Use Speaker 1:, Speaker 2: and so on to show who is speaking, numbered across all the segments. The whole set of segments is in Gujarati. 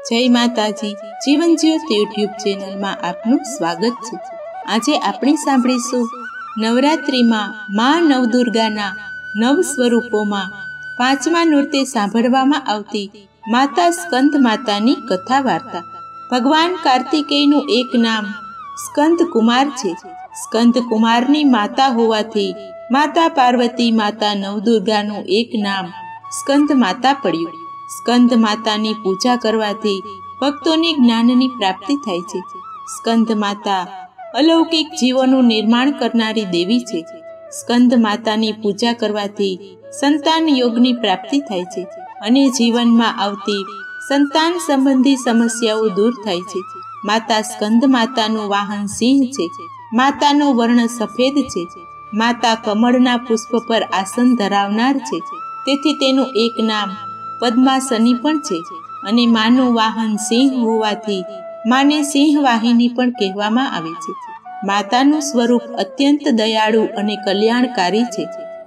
Speaker 1: જય માતાજી, જીવન જ્યોત યુટ્યુબ ચેનલમાં આપનું સ્વાગત છે। આજે આપણે સાંભળીશું નવરાત્રિમાં મા નવદુર્ગાના નવ સ્વરૂપોમાં પાંચમા નોરતે સાંભળવામાં આવતી માતા સ્કંદ માતાની કથા વાર્તા। ભગવાન કાર્તિકેયનું એક નામ સ્કંદ કુમાર છે। સ્કંદ કુમારની માતા હોવાથી માતા પાર્વતી માતા નવદુર્ગાનું એક નામ સ્કંદ માતા પડ્યું। સ્કંદ માતાની પૂજા કરવાથી ભક્તોને જ્ઞાનની પ્રાપ્તિ થાય છે। સ્કંદ માતા અલૌકિક જીવોનું નિર્માણ કરનારી દેવી છે। સ્કંદ માતાની પૂજા કરવાથી સંતાન યોગની પ્રાપ્તિ થાય છે અને જીવનમાં આવતી સંતાન સંબંધી સમસ્યાઓ દૂર થાય છે। માતા સ્કંદ માતાનું વાહન સિંહ છે। માતાનો વર્ણ સફેદ છે। માતા કમળના પુષ્પ પર આસન ધરાવનાર છે, તેથી તેનું એક નામ પદ્માસની પણ છે અને માનું વાહન સિંહ હોવાથી માને સિંહ વાહિની પણ કહેવામાં આવે છે। માતાનું સ્વરૂપ અત્યંત દયાળુ અને કલ્યાણકારી છે।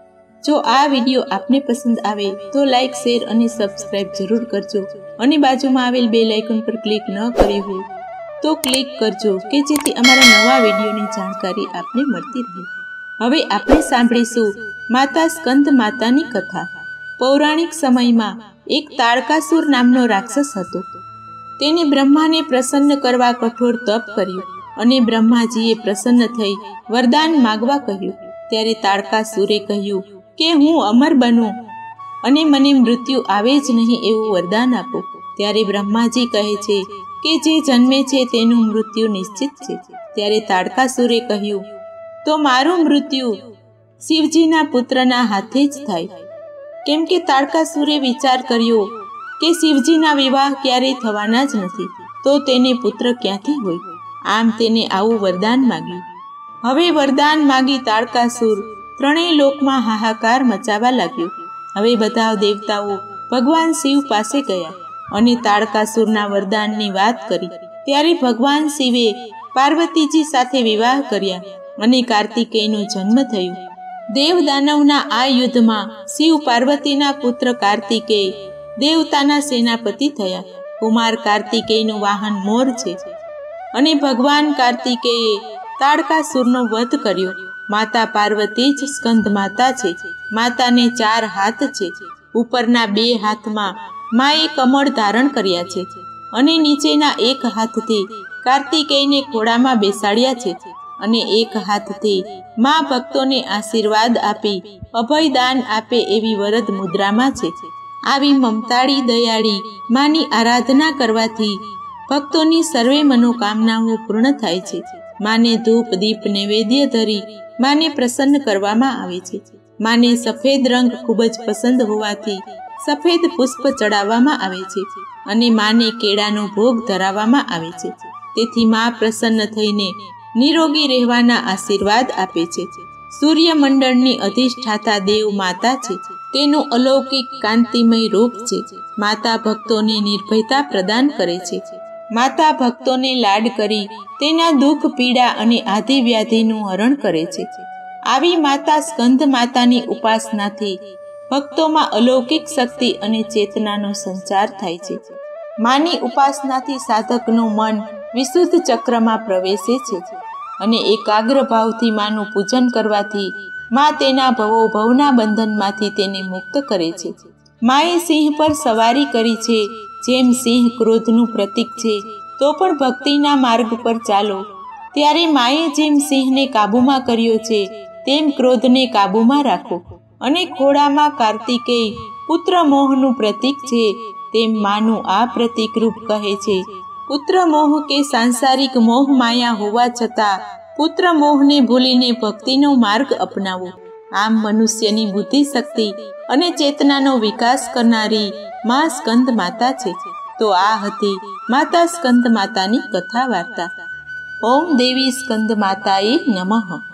Speaker 1: જો આ વિડીયો આપને પસંદ આવે તો લાઈક, શેર અને સબસ્ક્રાઇબ જરૂર કરજો અને બાજુમાં આવેલ બેલ આઇકન પર ક્લિક ન કરી હોય તો ક્લિક કરજો કે જેથી અમારા નવા વિડીયોની જાણકારી આપને મળતી રહે। હવે આપણે સાંભળીશું માતા સ્કંદ માતાની કથા। પૌરાણિક સમયમાં એક તાડકાસુર નામનો રાક્ષસ હતો। તેને બ્રહ્માને પ્રસન્ન કરવા કઠોર તપ કર્યું અને બ્રહ્માજીએ પ્રસન્ન થઈ વરદાન માગવા કહ્યું। ત્યારે તાડકાસુરે કહ્યું કે હું અમર બનું અને મને મૃત્યુ આવે જ નહીં એવું વરદાન આપો। ત્યારે બ્રહ્માજી કહે છે કે જે જન્મે છે તેનું મૃત્યુ નિશ્ચિત છે। ત્યારે તાડકાસુરે કહ્યું તો મારું મૃત્યુ શિવજીના પુત્રના હાથે જ થાય, કેમ કે તાડકાસુરે વિચાર કર્યો કે શિવજીના વિવાહ ક્યારેય થવાના જ નથી, તો તેને પુત્ર ક્યાંથી હોય? આમ તેને આવું વરદાન માગ્યું। હવે વરદાન માગી તાડકાસુર ત્રણેય લોકમાં હાહાકાર મચાવવા લાગ્યો। હવે બધા દેવતાઓ ભગવાન શિવ પાસે ગયા અને તાડકાસુરના વરદાનની વાત કરી। ત્યારે ભગવાન શિવે પાર્વતીજી સાથે વિવાહ કર્યા અને કાર્તિકેયનો જન્મ થયો। દેવ દાનવના આ યુદ્ધમાં શિવ પાર્વતીના પુત્ર કાર્તિકેય દેવતાના સેનાપતિ થયા। કુમાર કાર્તિકેયનું વાહન મોર છે અને ભગવાન કાર્તિકેયે તાડકાસુરનો વધ કર્યો। માતા પાર્વતી જ સ્કંદ માતા છે। માતાને 4 હાથ છે। ઉપરના 2 હાથમાં માએ કમળ ધારણ કર્યા છે અને નીચેના 1 હાથથી કાર્તિકેયને ખોળામાં બેસાડ્યા છે અને 1 હાથથી મા ભક્તોને આશીર્વાદ આપી અભયદાન આપે એવી વરદ મુદ્રામાં છે। આવી મમતાળી દયાળી માની આરાધના કરવાથી ભક્તોની સર્વે મનોકામનાઓ પૂર્ણ થાય છે। માને ધૂપ દીપ નૈવેદ્ય ધરી માને પ્રસન્ન કરવામાં આવે છે। માને સફેદ રંગ ખૂબ જ પસંદ હોવાથી સફેદ પુષ્પ ચડાવવામાં આવે છે અને માને કેળાનો ભોગ ધરાવવામાં આવે છે। તેથી મા પ્રસન્ન થઈને નિરોગી રહેવાના આશીર્વાદ આપે છે। સૂર્યમંડળની અધિષ્ઠાતા દેવ માતા છે। તેનું અલૌકિક કાંતિમય રૂપ છે। માતા ભક્તોને નિર્ભયતા પ્રદાન કરે છે। માતા ભક્તોને લાડ કરી તેના દુઃખ પીડા અને આધિ વ્યાધિનું હરણ કરે છે। આવી માતા સ્કંદ માતાની ઉપાસનાથી ભક્તોમાં અલૌકિક શક્તિ અને ચેતનાનો સંચાર થાય છે। માની ઉપાસનાથી સાધકનું મન વિશુદ્ધ ચક્રમાં પ્રવેશે છે અને એકાગ્ર ભાવથી માનું પૂજન કરવાથી મા તેના ભવોભવના બંધનમાંથી તેને મુક્ત કરે છે। માએ સિંહ પર સવારી કરી છે। જેમ સિંહ ક્રોધનું પ્રતીક છે, તો પણ ભક્તિના માર્ગ પર ચાલો। ત્યારે માએ જેમ સિંહને કાબૂમાં કર્યો છે, તેમ ક્રોધને કાબૂમાં રાખો અને ખોળામાં કાર્તિકેય પુત્ર મોહનું પ્રતીક છે, તેમ માનું આ પ્રતીકરૂપ કહે છે પુત્ર મોહ કે સાંસારિક મોહ માયા હોવા છતાં પુત્ર મોહને ભૂલીને ભક્તિનો માર્ગ અપનાવો। આમ મનુષ્યની બુદ્ધિ શક્તિ અને ચેતનાનો વિકાસ કરનારી મા સ્કંદ માતા છે। તો આ હતી માતા સ્કંદ માતાની કથા વાર્તા। ઓમ દેવી સ્કંદ માતાએ નમઃ।